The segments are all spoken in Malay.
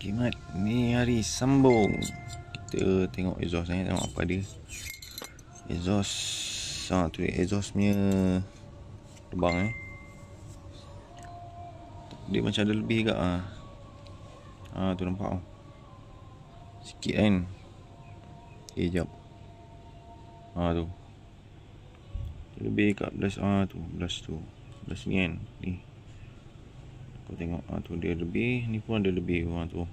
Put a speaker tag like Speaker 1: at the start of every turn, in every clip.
Speaker 1: Kimat, ni hari sambung. Kita tengok exhaust ni, tengok apa dia. Exhaust, tu dia exhaust punya lubang ni. Dia macam ada lebih juga tu nampak tu. Sikit kan. Okay, jap. Tu. Lebih kat belas tu, belas tu. Belas ni kan. Ni. Kau tengok tu dia lebih, ni pun ada lebih tu.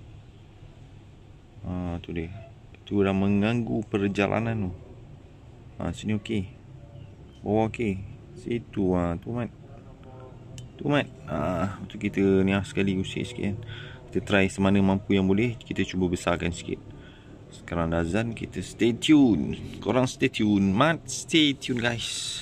Speaker 1: Tu dia. Tu dah mengganggu perjalanan tu. Sini okey. Bawah okey. Situ tu mat. Tu mat. Tu kita ni sekali usik sikit kan. Kita try semana mampu yang boleh. Kita cuba besarkan sikit. Sekarang dah azan, kita stay tune. Korang stay tune. Mat, stay tune guys.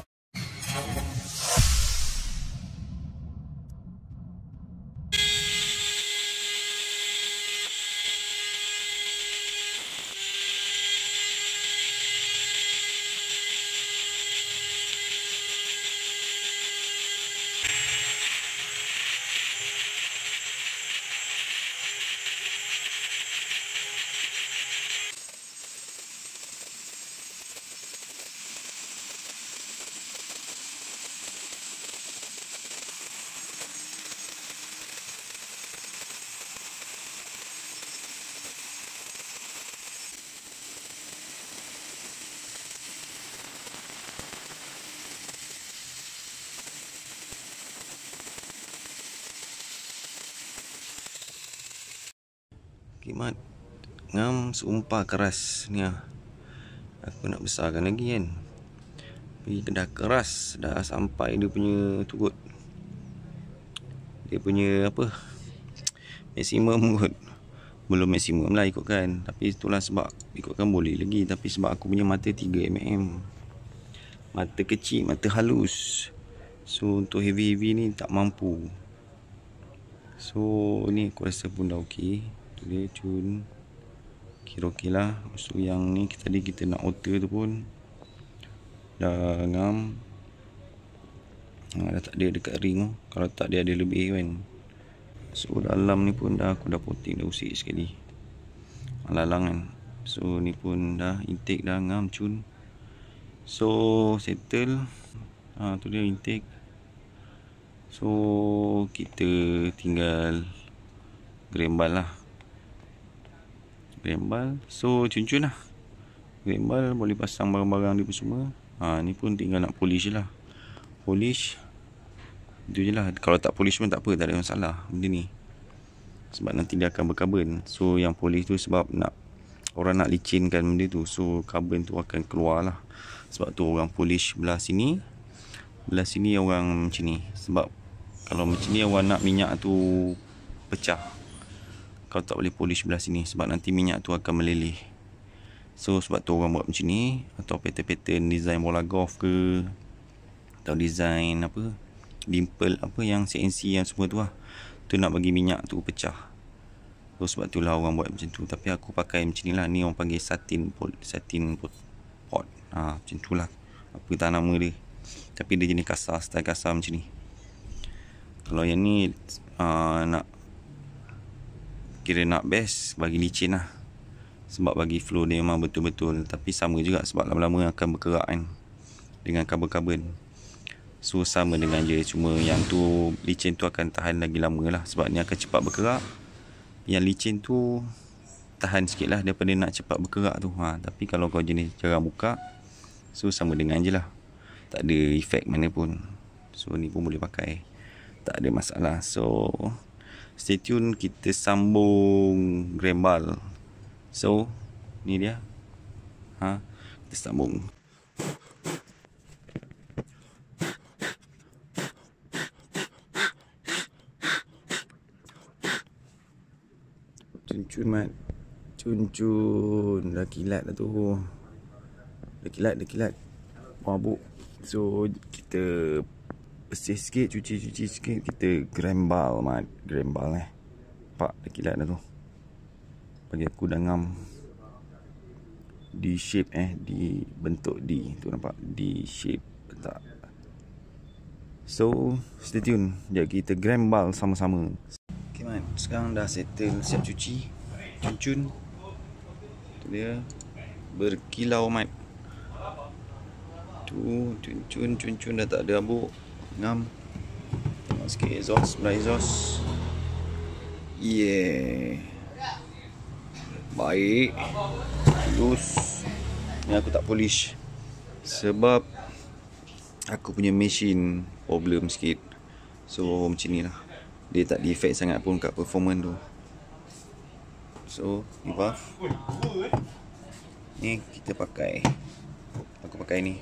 Speaker 1: Kimat, ngam seumpah keras ni aku nak besarkan lagi kan. Tapi dah keras, dah sampai dia punya tu kot. Dia punya apa, maksimum kot. Belum maksimum lah ikutkan. Tapi itulah sebab ikutkan boleh lagi. Tapi sebab aku punya mata 3mm, mata kecil, mata halus. So untuk heavy-heavy ni tak mampu. So ni aku rasa pun dah okey. Dia cun kira okey lah. So yang ni tadi kita nak outer tu pun dah ngam. Dah tak ada dekat ring tu. Kalau tak dia ada lebih kan. So dalam ni pun dah aku dah potting, dah usik sekali lalang kan. So ni pun dah intake dah ngam cun. So settle. Tu dia intake. So kita tinggal grembal lah. Grembal. So cun-cun lah. Grembal boleh pasang barang-barang dia pun semua. Ni pun tinggal nak polish lah. Polish. Itu je lah. Kalau tak polish pun tak apa, tak ada masalah benda ni. Sebab nanti dia akan berkarbon. So yang polish tu sebab nak orang nak licinkan benda tu. So karbon tu akan keluar lah. Sebab tu orang polish belah sini. Belah sini orang macam ni. Sebab kalau macam ni orang nak minyak tu pecah. Kau tak boleh polish belah sini sebab nanti minyak tu akan meleleh. So sebab tu orang buat macam ni. Atau pattern-pattern design bola golf ke, atau design apa, dimple apa yang CNC yang semua tu lah. Tu nak bagi minyak tu pecah. So sebab tu lah orang buat macam tu. Tapi aku pakai macam ni lah. Ni orang panggil satin pot. Macam tu lah. Apa tak nama dia. Tapi dia jenis kasar, style kasar macam ni. Kalau yang ni nak kira nak best, bagi licin lah. Sebab bagi flow dia memang betul-betul. Tapi sama juga sebab lama-lama akan berkerak kan, dengan karbon-karbon. So sama dengan je. Cuma yang tu licin tu akan tahan lagi lama lah. Sebab ni akan cepat berkerak. Yang licin tu tahan sikit lah daripada nak cepat berkerak tu. Tapi kalau kau jenis jarang buka, so sama dengan je lah. Tak ada efek mana pun. So ni pun boleh pakai, tak ada masalah. So stay tune, kita sambung grembal. So ni dia. Kita sambung. Cun-cun mat. Cun-cun. Dah kilat dah tu. Dah kilat. Mabuk. So kita bersih sikit, cuci sikit. Kita grembal mat. Grembal Pak, dah kilat dah tu. Bagi aku dah ngam D shape di bentuk D tu, nampak D shape tak. So stay tune. Sekejap kita grembal sama-sama. Okay, Okay, sekarang dah settle, siap cuci. Cun-cun. Tu dia. Berkilau mat. Tu cun-cun dah tak ada abu. Ngam. Tengok sikit exhaust, belah exhaust. Yeah. Baik. Lus. Ni aku tak polish sebab aku punya mesin problem sikit. So macam ni lah. Dia tak defect sangat pun kat performance tu. So ni buff. Ni kita pakai. Aku pakai ni.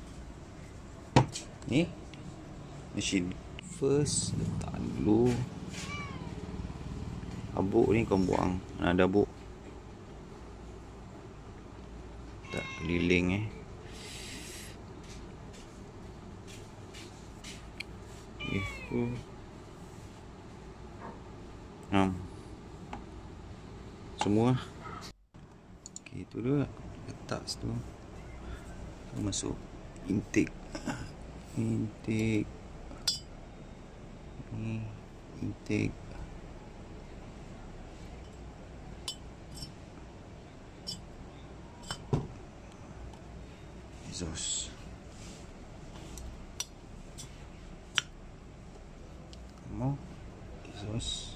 Speaker 1: Ni mesin. First letak dulu. Abuk ni kau buang. Mana ada abuk. Tak keliling Itu. Semua. Okey, itu dulu letak situ. Masuk intake. Ni intake. Exhaust. Mau exhaust.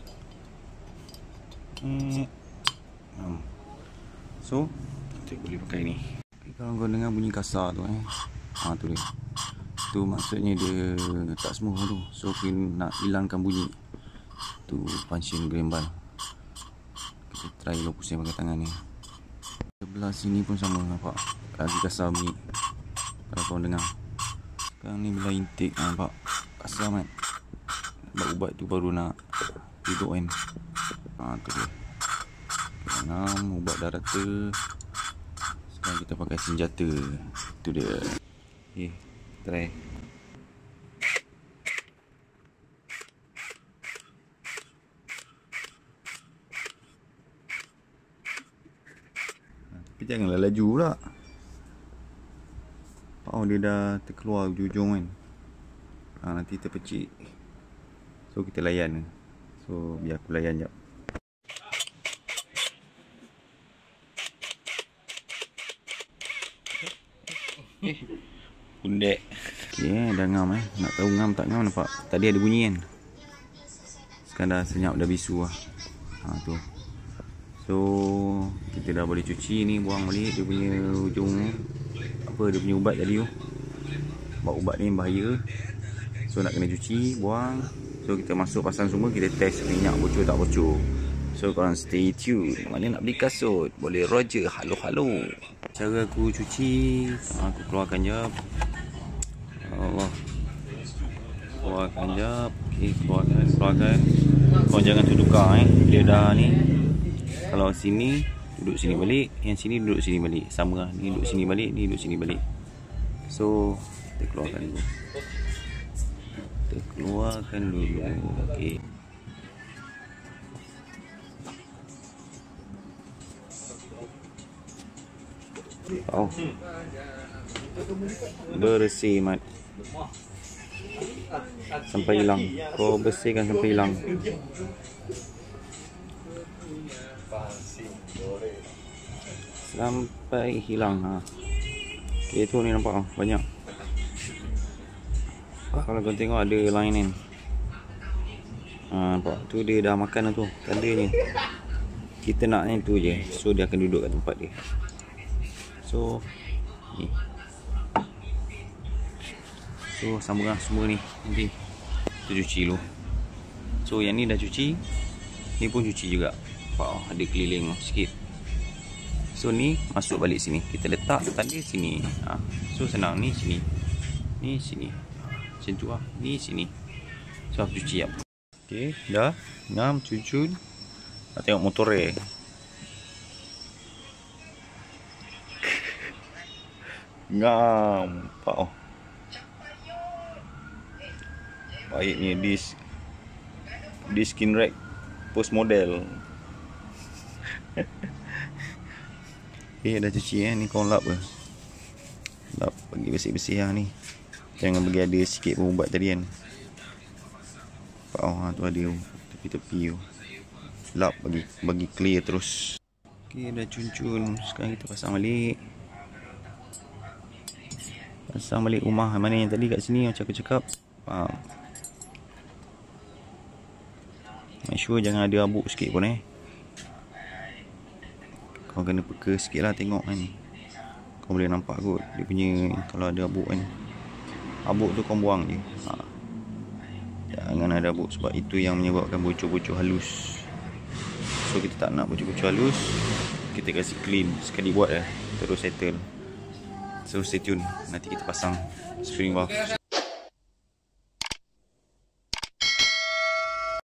Speaker 1: So kita boleh pakai ni. Kalau kau dengar bunyi kasar tu tu dia. Tu maksudnya dia tak semua tu. So kita nak hilangkan bunyi. Tu function gimbal. Kita try dulu pusing pakai tangan ni. Sebelah sini pun sama, nampak lagi kasar bunyi. Kalau kau dengar. Sekarang ni belah intake, nampak kasar kan. Ubat tu baru nak duduk kan. Tu dia. Ubat dah rata. Sekarang kita pakai senjata. Tu dia. Okay, try. Tapi janganlah laju pula. Dia dah terkeluar ujung kan. Nanti terpecik. So kita layan. So biar aku layan jap. Pundek. Okay, dah ngam Nak tahu ngam tak ngam, nampak tadi ada bunyi kan. Sekarang dah senyap, dah bisu lah. Tu. So kita dah boleh cuci ni, buang balik dia punya ujung dia punya ubat tadi tu. Sebab ubat ni bahaya. So nak kena cuci, buang. So kita masuk pasang semua, kita test minyak bocor tak bocor. So korang stay tune. Mana nak beli kasut, boleh Roger. Halo. Cara aku cuci, aku keluarkan jap. Allah. Keluarkan jap. Okay, keluarkan. Kau jangan tukar Dia dah ni. Kalau sini duduk sini balik, yang sini duduk sini balik. Sama lah. Ni duduk sini balik, ni duduk sini balik. So kita keluarkan dulu. Okey. Bersih mat. Sampai hilang. Kau bersihkan sampai hilang. Sampai hilang. Okay, tu ni nampak banyak. Kalau kau tengok ada line ni. Nampak tu dia dah makan tu. Tandanya kita nak ni tu je. So dia akan duduk kat tempat dia. So ni. So sambunglah semua ni. Nanti kita cuci dulu. So yang ni dah cuci. Ni pun cuci juga. Nampak ada keliling sikit. So ni masuk balik sini. Kita letak tanda sini. So senang, ni sini. Ni sini. Macam tu lah. Ni sini. So aku cuci apa. Okay, dah. Ngam, cucun. Nak tengok motor Ngam. Nampak baiknya diskin rack post model. Dah cuci ni kau lap ke. Lap bagi bersih-bersih lah ni. Jangan bagi ada sikit pun ubat tadi kan. Tu ada tepi-tepi tu. lap, bagi clear terus. Okey, dah cun-cun. Sekarang kita pasang balik. Pasang balik rumah mana yang tadi kat sini macam aku cakap. Make sure jangan ada abuk sikit pun Kau kena peka sikit lah tengok kan. Kau boleh nampak kot dia punya, kalau ada abuk kan. Abuk tu kau buang je. Jangan ada abuk, sebab itu yang menyebabkan bocor-bocor halus. So kita tak nak bocor-bocor halus, kita kasih clean sekali buat terus settle. So stay tune, nanti kita pasang spring valve.